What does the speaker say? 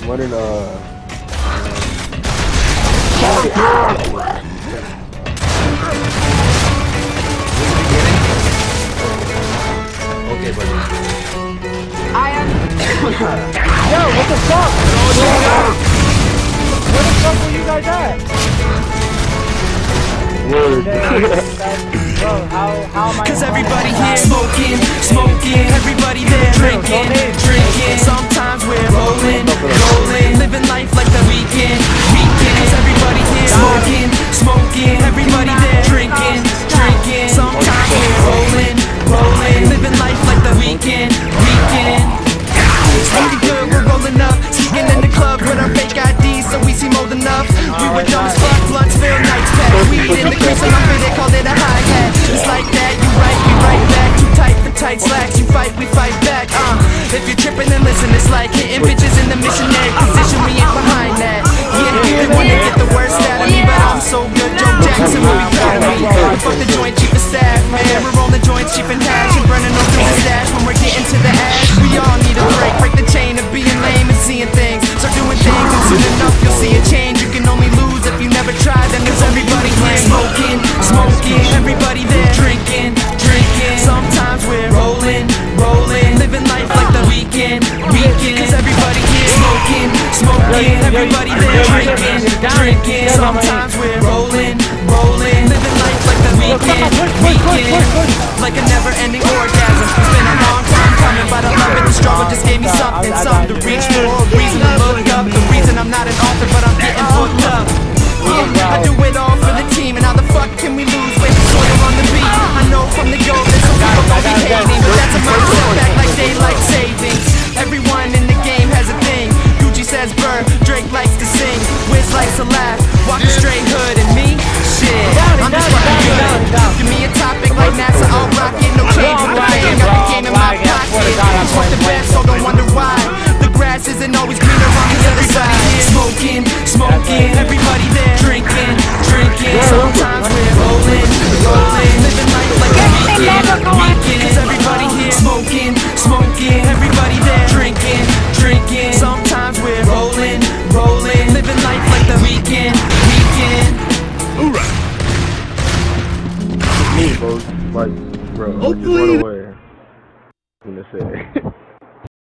Running Okay, buddy. I am. Yo, what the fuck? Where the fuck were you guys at? Word. Bro, how am I? Cause everybody here smoking, everybody there drinking. Sometimes we're rolling, living life like the weekend. Cause everybody here smoking, everybody there drinking. Sometimes we're rolling, living life like the weekend. Smoking good, we're rolling up, sneaking in the club with our fake IDs so we seem old enough. We were dumb as fuck, blunts filled, nights packed. Weed in the crease and they called it a hi-hat. It's like that, you right, we right back. Too tight for tight slacks, you fight, we fight back. If you're tripping then listen, it's like hitting bitches in the missionary position, we ain't behind that. Yeah, they wanna get the worst out of me, but I'm so good, Joe Jackson will be proud of me. Fuck the joint, chief of staff, man, we're rolling joints, cheap and hash, and burning off through the stash when we're getting to the ash. We all need a break the chain of being lame and seeing things. Start doing things and soon enough you'll see a change. You can only lose if you never try. Then there's everybody here smoking, everybody there drinking. Sometimes we're rolling, living life like the weekend. Cause everybody here smoking, everybody there drinking. Sometimes we're rolling, living life like the weekend. Like a never-ending orgasm. It's been a long time coming, but I love it. The struggle just gave me something to reach for. Reason to look up. The reason I'm not an author, but I'm getting booked up. Yeah, I do it all for the team, and how the fuck can we lose with soil on the beat? I know from the go that some people gon' be hating, but that's a minor setback like daylight savings. Everyone in the game has a thing. Gucci says burr, Drake likes to sing, Wiz likes to laugh, walk a straight hood, and me? Shit, I'm just fucking good. Give me a topic like NASA, I'll rock it, no change with the fame. Got the game in my pocket, fuck the best, so don't wonder why. The grass isn't always greener on the other side. Smoking, everybody there drinking. Sometimes we're rolling, living life like a weekend. Cause everybody here smoking, everybody there drinking. Sometimes we're rolling, living life like the weekend. Me, bro. Like, bro, just run away. I'm gonna say.